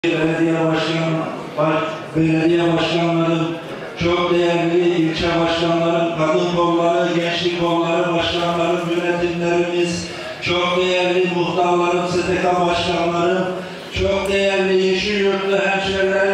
Belediye başkanlarım, çok değerli ilçe başkanlarım, kadın kolları, gençlik kolları başkanlarım, yönetimlerimiz, çok değerli muhtarlarım, STK başkanlarım, çok değerli Yeşilyurtlu hemşehrilerim,